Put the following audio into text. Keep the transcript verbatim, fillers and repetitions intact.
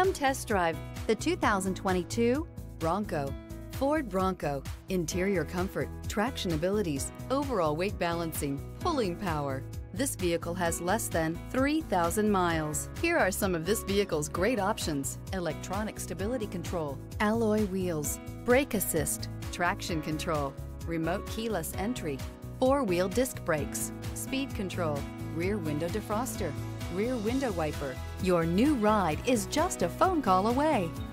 Come test drive the two thousand twenty-two Bronco. Ford Bronco. Interior comfort, traction abilities, overall weight balancing, pulling power. This vehicle has less than three thousand miles. Here are some of this vehicle's great options: electronic stability control, alloy wheels, brake assist, traction control, remote keyless entry, four-wheel disc brakes, speed control, rear window defroster, rear window wiper. Your new ride is just a phone call away.